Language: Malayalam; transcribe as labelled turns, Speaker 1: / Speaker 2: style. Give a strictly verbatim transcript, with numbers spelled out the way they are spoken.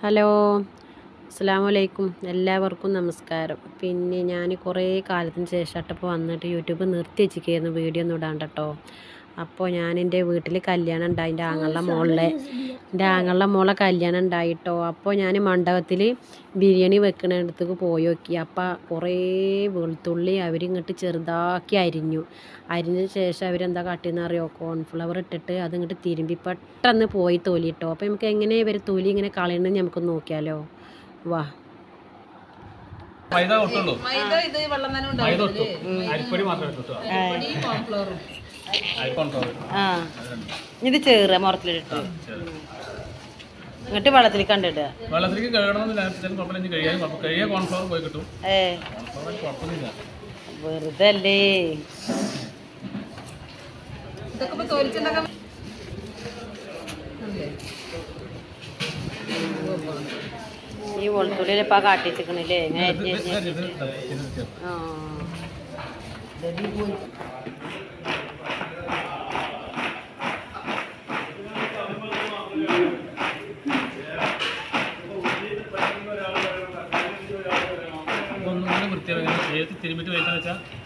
Speaker 1: ഹലോ, അസ്സലാമു അലൈക്കും. എല്ലാവർക്കും നമസ്കാരം. പിന്നെ ഞാൻ കുറേ കാലത്തിന് ശേഷമായിട്ടിപ്പോൾ വന്നിട്ട് യൂട്യൂബ് നിർത്തി വെച്ചിരിക്കുകയായിരുന്നു, വീഡിയോ ഒന്നും ഇടാണ്ട് കേട്ടോ. അപ്പോൾ ഞാൻ എൻ്റെ വീട്ടിൽ കല്യാണം ഉണ്ടായി, എൻ്റെ ആങ്ങളുടെ മോളിലെ എൻ്റെ ആങ്ങളുടെ മോളെ കല്യാണം ഉണ്ടായിട്ടോ. അപ്പോൾ ഞാൻ മണ്ഡപത്തിൽ ബിരിയാണി വെക്കണയിടത്തേക്ക് പോയി നോക്കി. അപ്പോൾ കുറേ വെളുത്തുള്ളി അവരിങ്ങോട്ട് ചെറുതാക്കി അരിഞ്ഞു. അരിഞ്ഞ ശേഷം അവരെന്താ കാട്ടിയെന്ന് അറിയോ, കോൺഫ്ലവർ ഇട്ടിട്ട് അതിങ്ങോട്ട് തിരുമ്പി പെട്ടെന്ന് പോയി തൊലി ഇട്ടോ. അപ്പോൾ നമുക്ക് എങ്ങനെ ഇവർ തൊലി ഇങ്ങനെ കളയണമെന്ന് നമുക്ക് നോക്കിയാലോ. വാ, ഇത് ചേറ് മുറത്തിലിട്ട് ഇങ്ങോട്ട് വെള്ളത്തിൽ കണ്ടിട്ട്
Speaker 2: വെള്ളത്തിലേക്ക്
Speaker 1: ഏ വെറുതെ അല്ലേ. ഈ വെളുത്തുള്ളിയിലിപ്പ കാട്ടി വെച്ചിക്കണില്ലേ, ആ
Speaker 2: വൃത്തിയാക്കി തിരുമ്പിട്ട് വെക്കാന്ന് വെച്ചാൽ